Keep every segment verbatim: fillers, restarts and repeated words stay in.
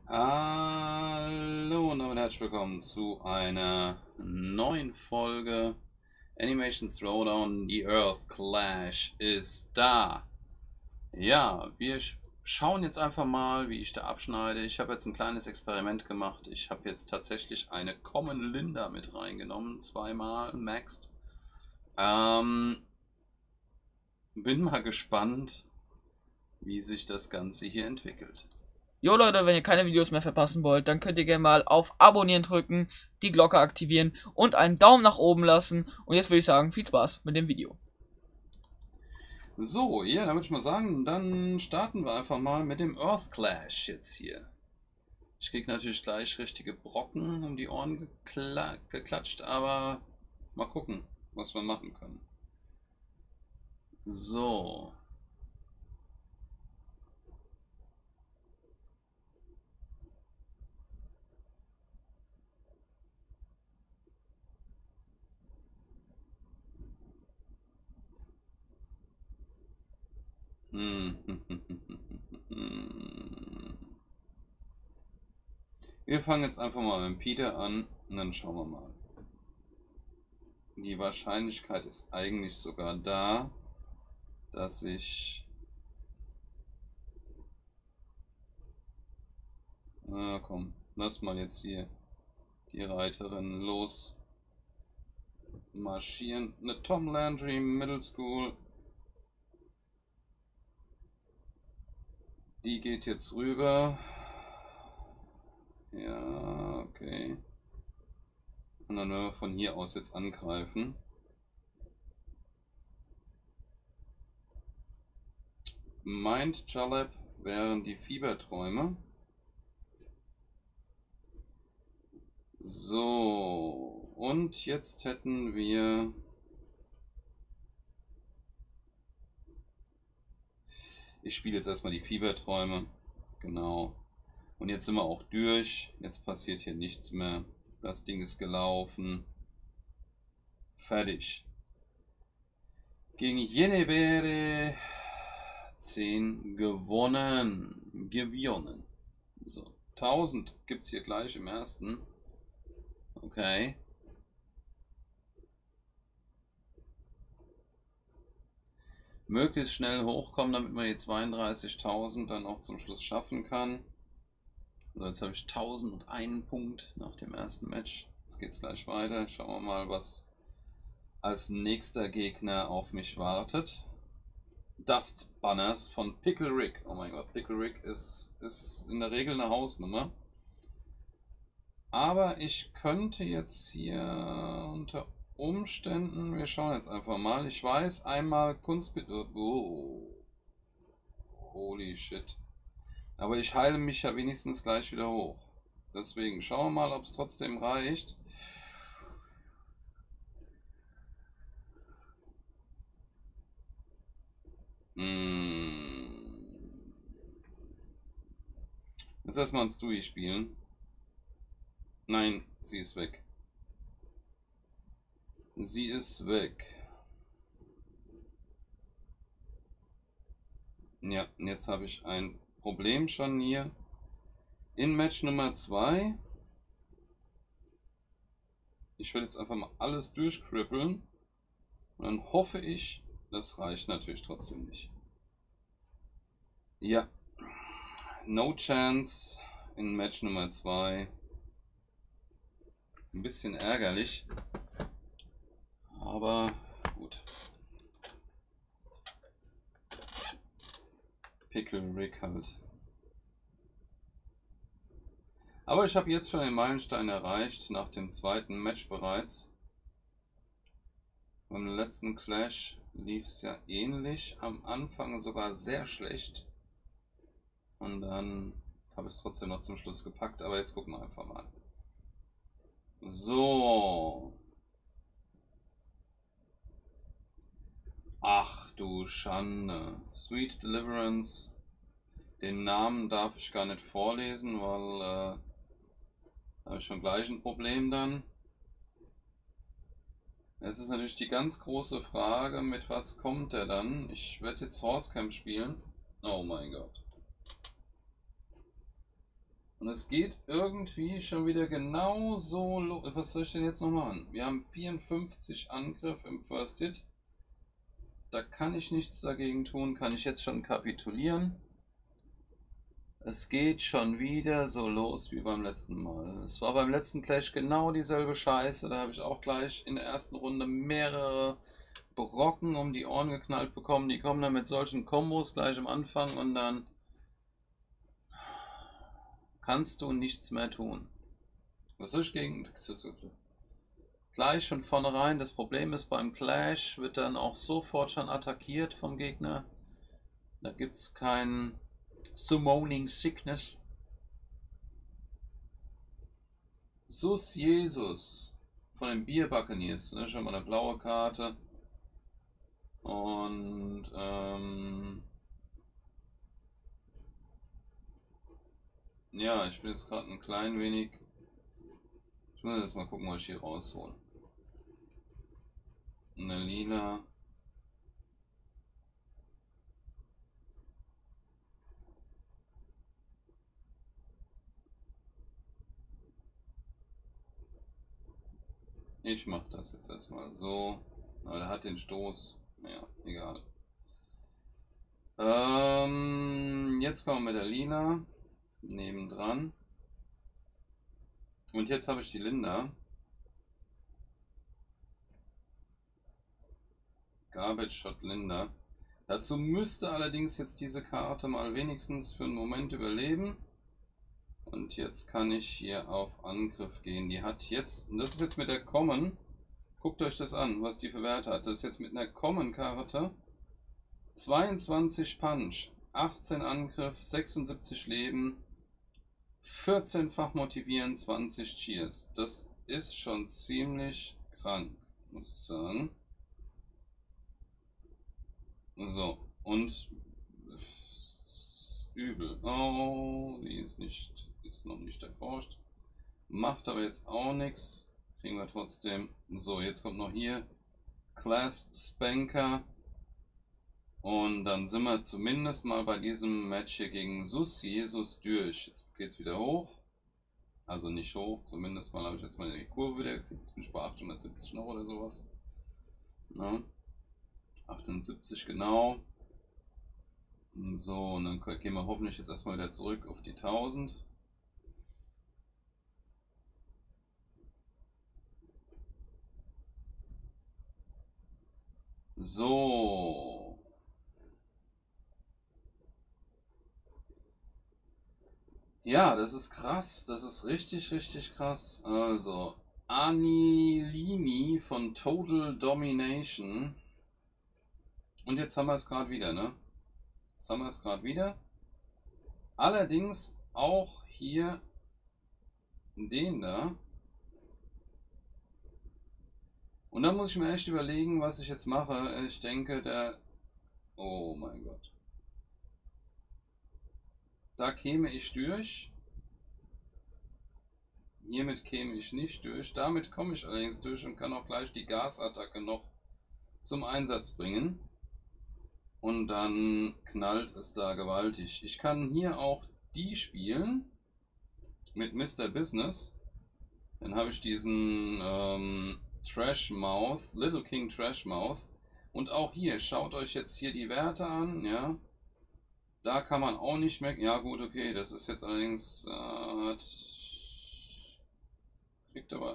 Hallo und damit herzlich willkommen zu einer neuen Folge Animation Throwdown. Die Earth Clash ist da. Ja, wir sch- schauen jetzt einfach mal, wie ich da abschneide. Ich habe jetzt ein kleines Experiment gemacht. Ich habe jetzt tatsächlich eine Common Linda mit reingenommen, zweimal maxed. Ähm, bin mal gespannt, wie sich das Ganze hier entwickelt. Jo Leute, wenn ihr keine Videos mehr verpassen wollt, dann könnt ihr gerne mal auf Abonnieren drücken, die Glocke aktivieren und einen Daumen nach oben lassen. Und jetzt würde ich sagen, viel Spaß mit dem Video. So, ja, dann würde ich mal sagen, dann starten wir einfach mal mit dem Earth Clash jetzt hier. Ich krieg natürlich gleich richtige Brocken um die Ohren gekla geklatscht, aber mal gucken, was wir machen können. So. Hm. Wir fangen jetzt einfach mal mit Peter an und dann schauen wir mal. Die Wahrscheinlichkeit ist eigentlich sogar da, dass ich... Na komm, lass mal jetzt hier die Reiterin los marschieren. Eine Tom Landry Middle School. Die geht jetzt rüber. Ja, okay. Und dann werden wir von hier aus jetzt angreifen. Mind Jaleb wären die Fieberträume. So, und jetzt hätten wir... Ich spiele jetzt erstmal die Fieberträume. Genau. Und jetzt sind wir auch durch. Jetzt passiert hier nichts mehr. Das Ding ist gelaufen. Fertig. Gegen Jenebere zehn gewonnen. Gewonnen. So, tausend gibt es hier gleich im ersten. Okay. Möglichst schnell hochkommen, damit man die zweiunddreißigtausend dann auch zum Schluss schaffen kann. Also jetzt habe ich tausendeins Punkt nach dem ersten Match. Jetzt geht es gleich weiter. Schauen wir mal, was als nächster Gegner auf mich wartet. Dust Banners von Pickle Rick. Oh mein Gott, Pickle Rick ist, ist in der Regel eine Hausnummer. Aber ich könnte jetzt hier unter Umständen, wir schauen jetzt einfach mal. Ich weiß einmal Kunstbild. Oh. Holy shit. Aber ich heile mich ja wenigstens gleich wieder hoch. Deswegen schauen wir mal, ob es trotzdem reicht. Hm. Jetzt erstmal ein Stewie spielen. Nein, sie ist weg. Sie ist weg. Ja, jetzt habe ich ein Problem schon hier. In Match Nummer zwei. Ich werde jetzt einfach mal alles durchkrippeln. Und dann hoffe ich, das reicht natürlich trotzdem nicht. Ja. No chance in Match Nummer zwei. Ein bisschen ärgerlich. Aber gut. Pickle Rick halt. Aber ich habe jetzt schon den Meilenstein erreicht, nach dem zweiten Match bereits. Beim letzten Clash lief es ja ähnlich, am Anfang sogar sehr schlecht. Und dann habe ich es trotzdem noch zum Schluss gepackt, aber jetzt gucken wir einfach mal. So. Ach du Schande. Sweet Deliverance. Den Namen darf ich gar nicht vorlesen, weil äh, da habe ich schon gleich ein Problem dann. Jetzt ist natürlich die ganz große Frage, mit was kommt er dann? Ich werde jetzt Horsecamp spielen. Oh mein Gott. Und es geht irgendwie schon wieder genau so los. Was soll ich denn jetzt noch machen? Wir haben vierundfünfzig Angriff im First Hit. Da kann ich nichts dagegen tun. Kann ich jetzt schon kapitulieren? Es geht schon wieder so los wie beim letzten Mal. Es war beim letzten Clash genau dieselbe Scheiße. Da habe ich auch gleich in der ersten Runde mehrere Brocken um die Ohren geknallt bekommen. Die kommen dann mit solchen Kombos gleich am Anfang und dann kannst du nichts mehr tun. Was soll ich gegen... Gleich von vornherein. Das Problem ist, beim Clash wird dann auch sofort schon attackiert vom Gegner. Da gibt es kein Summoning Sickness. Sus Jesus von den Beer Buccaneers. Ne? Schon mal eine blaue Karte. Und ähm, ja, ich bin jetzt gerade ein klein wenig. Ich muss jetzt mal gucken, was ich hier raushole. Eine lila. Ich mache das jetzt erstmal so. Aber der hat den Stoß. Naja, egal. Ähm, jetzt kommen wir mit der lila. Nebendran. Und jetzt habe ich die Linda. Garbage Shot Linda. Dazu müsste allerdings jetzt diese Karte mal wenigstens für einen Moment überleben. Und jetzt kann ich hier auf Angriff gehen. Die hat jetzt, und das ist jetzt mit der Common. Guckt euch das an, was die für Werte hat. Das ist jetzt mit einer Common-Karte. zweiundzwanzig Punch, achtzehn Angriff, sechsundsiebzig Leben, vierzehnfach motivieren, zwanzig Cheers. Das ist schon ziemlich krank, muss ich sagen. So, und übel. Oh, die ist nicht, ist noch nicht erforscht. Macht aber jetzt auch nichts. Kriegen wir trotzdem. So, jetzt kommt noch hier Class Spanker. Und dann sind wir zumindest mal bei diesem Match hier gegen Sus Jesus durch. Jetzt geht es wieder hoch. Also nicht hoch, zumindest mal habe ich jetzt mal die Kurve wieder gekriegt. Jetzt bin ich bei achthundertsiebzig noch oder sowas. Ja. achtundsiebzig genau. So, und dann gehen wir hoffentlich jetzt erstmal wieder zurück auf die tausend. So. Ja, das ist krass. Das ist richtig, richtig krass. Also, Anilini von Total Domination. Und jetzt haben wir es gerade wieder, ne? Jetzt haben wir es gerade wieder. Allerdings auch hier den da. Und dann muss ich mir echt überlegen, was ich jetzt mache. Ich denke, der... Oh mein Gott. Da käme ich durch. Hiermit käme ich nicht durch. Damit komme ich allerdings durch und kann auch gleich die Gasattacke noch zum Einsatz bringen. Und dann knallt es da gewaltig. Ich kann hier auch die spielen. Mit Mister Business. Dann habe ich diesen ähm, Trash Mouth, Little King Trash Mouth. Und auch hier, schaut euch jetzt hier die Werte an, ja. Da kann man auch nicht mehr. Ja gut, okay, das ist jetzt allerdings äh, hat, kriegt aber.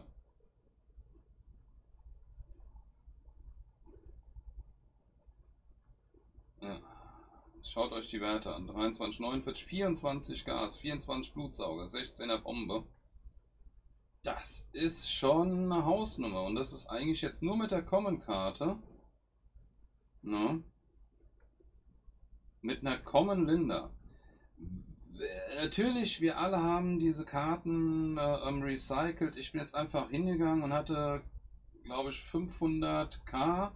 Ja. Schaut euch die Werte an. dreiundzwanzig, neunundvierzig, vierundzwanzig Gas, vierundzwanzig Blutsauger, sechzehner Bombe. Das ist schon eine Hausnummer. Und das ist eigentlich jetzt nur mit der Common-Karte. Ne? Mit einer Common Linda. Natürlich, wir alle haben diese Karten äh, recycelt. Ich bin jetzt einfach hingegangen und hatte, glaube ich, fünfhunderttausend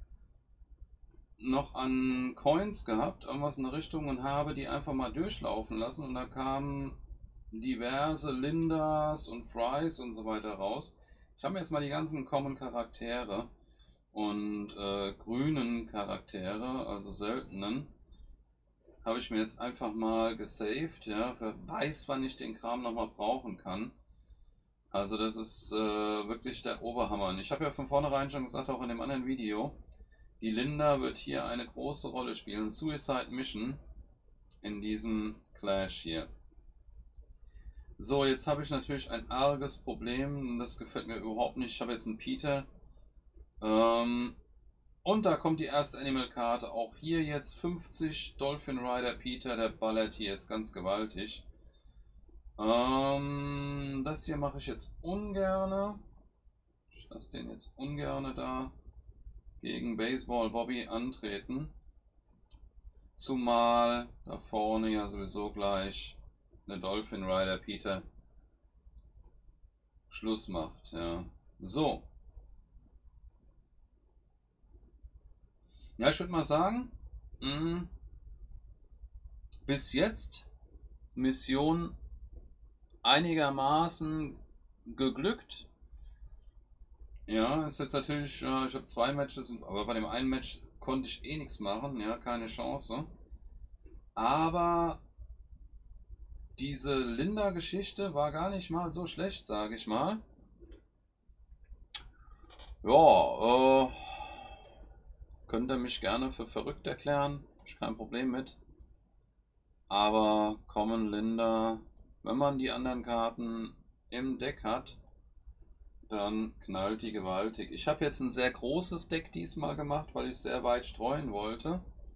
noch an Coins gehabt, irgendwas in der Richtung, und habe die einfach mal durchlaufen lassen. Und da kamen diverse Lindas und Fries und so weiter raus. Ich habe mir jetzt mal die ganzen Common Charaktere und äh, grünen Charaktere, also seltenen, habe ich mir jetzt einfach mal gesaved. Ja, wer weiß, wann ich den Kram nochmal brauchen kann. Also das ist äh, wirklich der Oberhammer. Und ich habe ja von vornherein schon gesagt, auch in dem anderen Video, die Linda wird hier eine große Rolle spielen. Suicide Mission in diesem Clash hier. So, jetzt habe ich natürlich ein arges Problem. Das gefällt mir überhaupt nicht. Ich habe jetzt einen Peter. Ähm, und da kommt die erste Animal-Karte. Auch hier jetzt fünfzig. Dolphin Rider Peter, der ballert hier jetzt ganz gewaltig. Ähm, das hier mache ich jetzt ungerne. Ich lasse den jetzt ungerne da gegen Baseball Bobby antreten. Zumal da vorne ja sowieso gleich eine Dolphin Rider Peter Schluss macht. Ja. So. Ja, ich würde mal sagen, mh, bis jetzt Mission einigermaßen geglückt. Ja, ist jetzt natürlich, äh, ich habe zwei Matches, aber bei dem einen Match konnte ich eh nichts machen, ja, keine Chance. Aber diese Linda-Geschichte war gar nicht mal so schlecht, sage ich mal. Ja, äh, könnt ihr mich gerne für verrückt erklären, habe ich kein Problem mit. Aber Common Linda, wenn man die anderen Karten im Deck hat, dann knallt die gewaltig. Ich habe jetzt ein sehr großes Deck diesmal gemacht, weil ich sehr weit streuen wollte.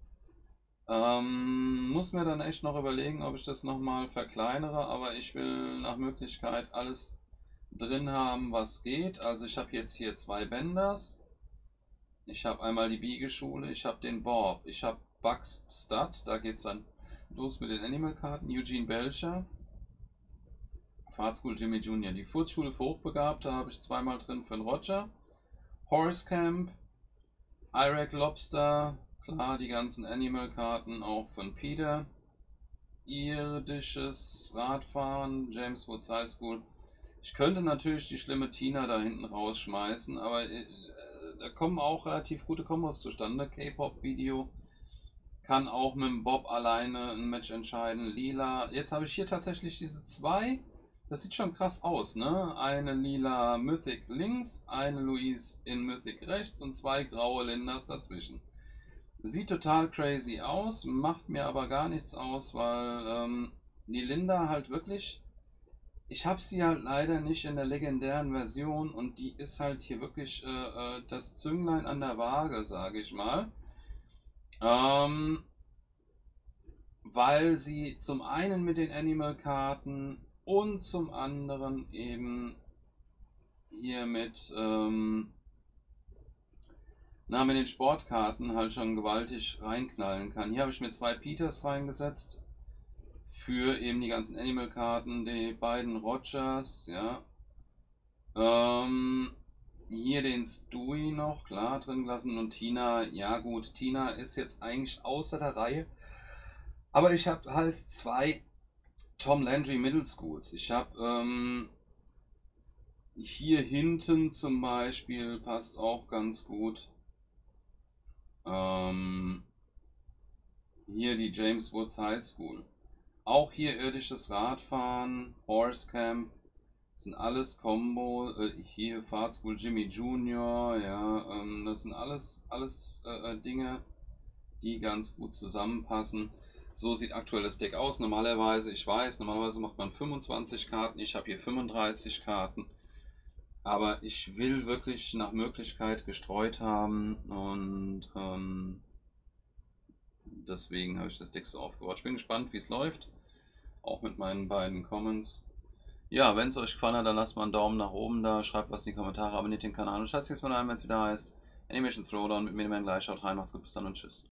Ähm, muss mir dann echt noch überlegen, ob ich das nochmal verkleinere, aber ich will nach Möglichkeit alles drin haben, was geht. Also ich habe jetzt hier zwei Benders. Ich habe einmal die Biegeschule, ich habe den Bob, ich habe Bugs Stud, da geht es dann los mit den Animal-Karten. Eugene Belcher, Fahrtschool Jimmy Junior Die Furzschule für Hochbegabte habe ich zweimal drin für den Roger. Horse Camp, Iraq Lobster, klar, die ganzen Animal-Karten auch von Peter. Irdisches Radfahren, James Woods High School. Ich könnte natürlich die schlimme Tina da hinten rausschmeißen, aber äh, da kommen auch relativ gute Kombos zustande. K-Pop-Video kann auch mit dem Bob alleine ein Match entscheiden. Lila. Jetzt habe ich hier tatsächlich diese zwei. Das sieht schon krass aus, ne? Eine lila Mythic links, eine Louise in Mythic rechts und zwei graue Lindas dazwischen. Sieht total crazy aus, macht mir aber gar nichts aus, weil ähm, die Linda halt wirklich, ich habe sie halt leider nicht in der legendären Version und die ist halt hier wirklich äh, äh, das Zünglein an der Waage, sage ich mal. Ähm, weil sie zum einen mit den Animal-Karten und zum anderen eben hier mit, ähm, na, mit den Sportkarten halt schon gewaltig reinknallen kann. Hier habe ich mir zwei Peters reingesetzt für eben die ganzen Animal-Karten, die beiden Rogers, ja. Ähm, hier den Stewie noch, klar, drin gelassen und Tina, ja gut, Tina ist jetzt eigentlich außer der Reihe. Aber ich habe halt zwei Tom Landry Middle Schools. Ich habe ähm, hier hinten zum Beispiel, passt auch ganz gut. Ähm, hier die James Woods High School. Auch hier irdisches Radfahren, Horse Camp, sind alles Combo. Äh, hier Fahrtschool Jimmy Junior, ja, ähm, das sind alles, alles äh, Dinge, die ganz gut zusammenpassen. So sieht aktuell das Deck aus. Normalerweise, ich weiß, normalerweise macht man fünfundzwanzig Karten. Ich habe hier fünfunddreißig Karten. Aber ich will wirklich nach Möglichkeit gestreut haben. Und ähm, deswegen habe ich das Deck so aufgebaut. Ich bin gespannt, wie es läuft. Auch mit meinen beiden Comments. Ja, wenn es euch gefallen hat, dann lasst mal einen Daumen nach oben da. Schreibt was in die Kommentare, abonniert den Kanal. Und schaut jetzt mal rein, wenn es wieder heißt Animation Throwdown mit mir, wenn gleich. Schaut rein, macht's gut, bis dann und tschüss.